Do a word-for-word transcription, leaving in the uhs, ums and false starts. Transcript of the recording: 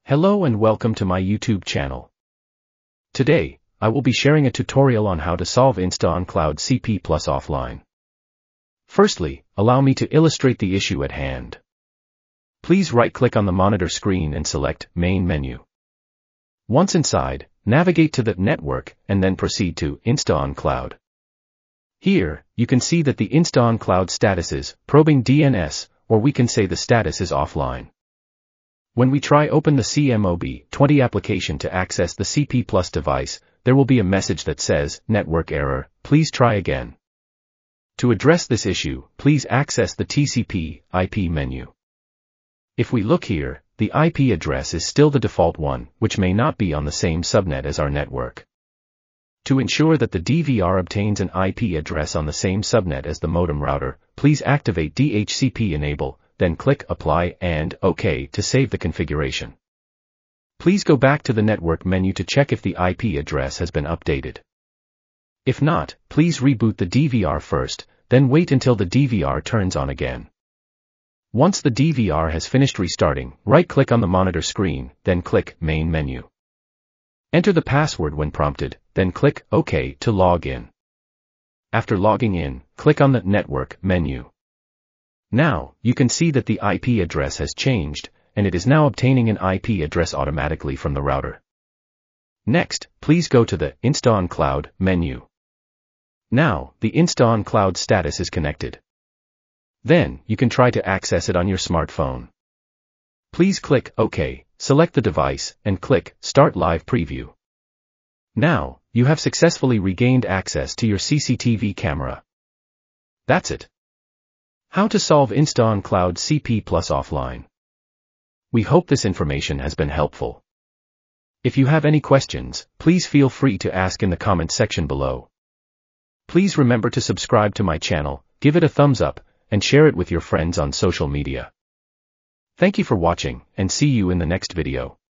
Hello and welcome to my YouTube channel. Today, I will be sharing a tutorial on how to solve instaon cloud C P plus offline. Firstly, allow me to illustrate the issue at hand. Please right-click on the monitor screen and select Main menu. Once inside, navigate to the Network and then proceed to Instaon Cloud. Here, you can see that the Instaon Cloud status is probing D N S, or we can say the status is offline. When we try open the C M O B twenty application to access the C P plus device, there will be a message that says, Network error, please try again. To address this issue, please access the T C P I P menu. If we look here, the I P address is still the default one, which may not be on the same subnet as our network. To ensure that the D V R obtains an I P address on the same subnet as the modem router, please activate D H C P Enable, then click Apply and OK to save the configuration. Please go back to the Network menu to check if the I P address has been updated. If not, please reboot the D V R first, then wait until the D V R turns on again. Once the D V R has finished restarting, right-click on the monitor screen, then click Main menu. Enter the password when prompted, then click OK to log in. After logging in, click on the Network menu. Now, you can see that the I P address has changed, and it is now obtaining an I P address automatically from the router. Next, please go to the Instaon Cloud menu. Now, the Instaon Cloud status is connected. Then, you can try to access it on your smartphone. Please click OK, select the device, and click Start Live Preview. Now, you have successfully regained access to your C C T V camera. That's it. How to solve Instaon Cloud C P plus offline. We hope this information has been helpful. If you have any questions, please feel free to ask in the comment section below. Please remember to subscribe to my channel, give it a thumbs up, and share it with your friends on social media. Thank you for watching, and see you in the next video.